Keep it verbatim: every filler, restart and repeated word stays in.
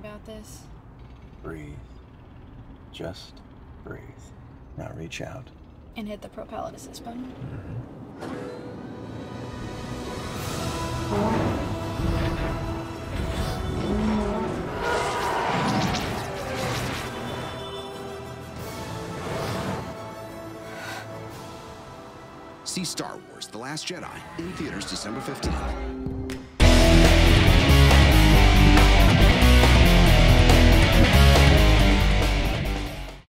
about this. Breathe. Just breathe. Now reach out. And hit the propel assist button. Mm-hmm. See Star Wars: The Last Jedi in theaters December fifteenth.